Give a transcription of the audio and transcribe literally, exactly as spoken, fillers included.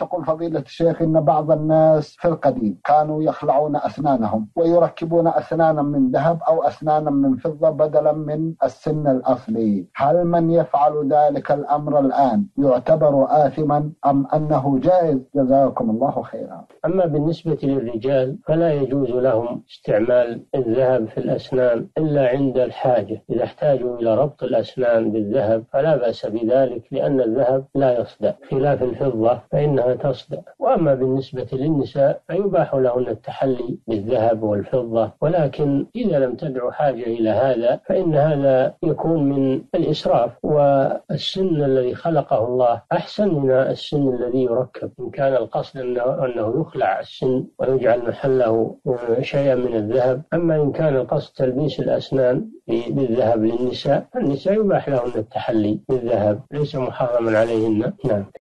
تقول فضيلة الشيخ إن بعض الناس في القديم كانوا يخلعون أسنانهم ويركبون أسنانا من ذهب أو أسنانا من فضة بدلا من السن الأصلي، هل من يفعل ذلك الأمر الآن يعتبر آثما أم أنه جائز؟ جزاكم الله خيرا. أما بالنسبة للرجال فلا يجوز لهم استعمال الذهب في الأسنان إلا عند الحاجة، إذا احتاجوا إلى ربط الأسنان بالذهب فلا بأس بذلك، لأن الذهب لا يصدأ خلاف الفضة فإنها تصدأ. وأما بالنسبة للنساء فيباح لهن التحلي بالذهب والفضة، ولكن إذا لم تدعو حاجة إلى هذا فإن هذا يكون من الإسراف، والسن الذي خلقه الله أحسن من السن الذي يركب، إن كان القصد أنه يخلع السن ويجعل محله شيئا من الذهب. أما إن كان القصد تلبيس الأسنان بالذهب للنساء فالنساء يباح لهن التحلي بالذهب، ليس محرما عليهن. نعم.